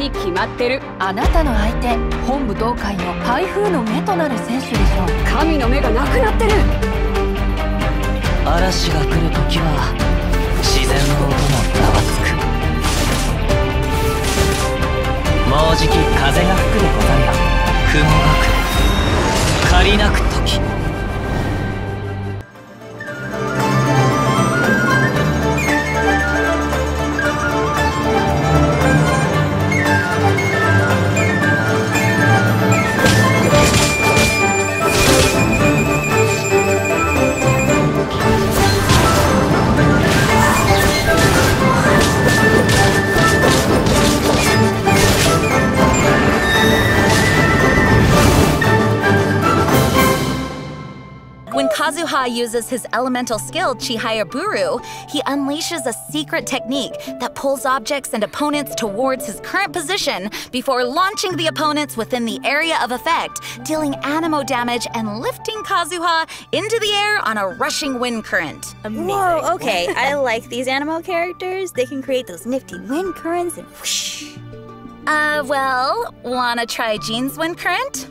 に決まってる。 あなたの相手、本武道会の台風の目となる選手でしょう。 神の目がなくなってる。 嵐が来るときは自然の音もざわつく。もうじき風が吹くでござるが、雲が来る。借りなく時。 When Kazuha uses his elemental skill Chihaya-Buru, he unleashes a secret technique that pulls objects and opponents towards his current position before launching the opponents within the area of effect, dealing anemo damage and lifting Kazuha into the air on a rushing wind current. Amazing. Whoa, okay. I like these Anemo characters. They can create those nifty wind currents and whoosh. Well, wanna try Jean's wind current?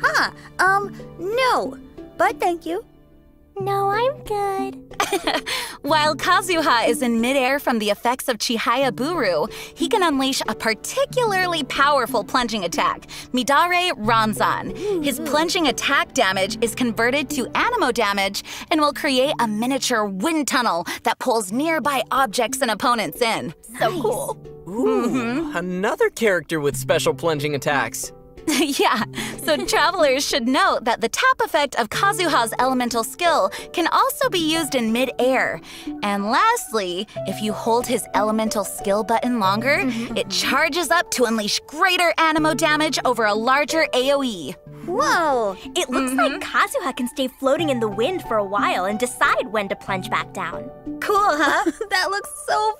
No. But thank you. No, I'm good. While Kazuha is in midair from the effects of Chihaya-Buru, he can unleash a particularly powerful plunging attack, Midare Ranzan. His plunging attack damage is converted to anemo damage and will create a miniature wind tunnel that pulls nearby objects and opponents in. So cool. Ooh, another character with special plunging attacks. Yeah, so travelers should note that the tap effect of Kazuha's elemental skill can also be used in mid-air. And lastly, if you hold his elemental skill button longer, it charges up to unleash greater anemo damage over a larger AoE. Whoa! It looks like Kazuha can stay floating in the wind for a while and decide when to plunge back down. Cool, huh? That looks so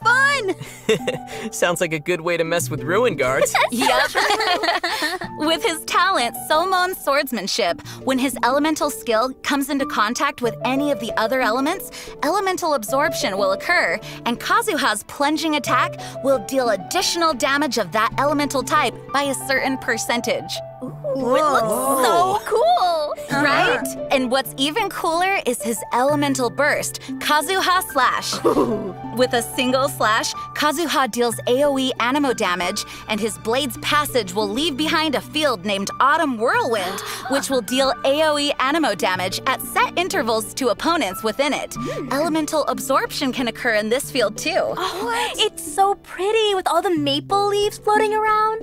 fun! Sounds like a good way to mess with ruin guards. Yep. With his talent, Somon Swordsmanship, when his elemental skill comes into contact with any of the other elements, elemental absorption will occur, and Kazuha's plunging attack will deal additional damage of that elemental type by a certain percentage. Ooh, it looks so cool! Right? And what's even cooler is his elemental burst, Kazuha Slash. With a single slash, Kazuha deals AoE anemo damage, and his blade's passage will leave behind a field named Autumn Whirlwind, which will deal AoE anemo damage at set intervals to opponents within it. Elemental absorption can occur in this field too. Oh, it's so pretty with all the maple leaves floating around.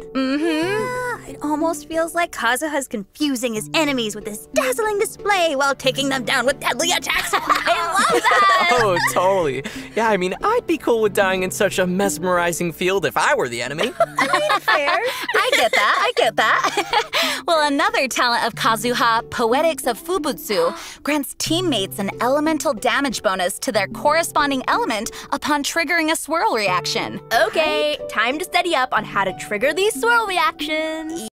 It almost feels like Kazuha's confusing his enemies with this dazzling display while taking them down with deadly attacks. I love that! Oh, totally. Yeah, I mean, I'd be cool with dying in such a mesmerizing field if I were the enemy. Fair. I get that. Well, another talent of Kazuha, Poetics of Fubutsu, grants teammates an elemental damage bonus to their corresponding element upon triggering a swirl reaction. Okay, time to study up on how to trigger these swirl reactions.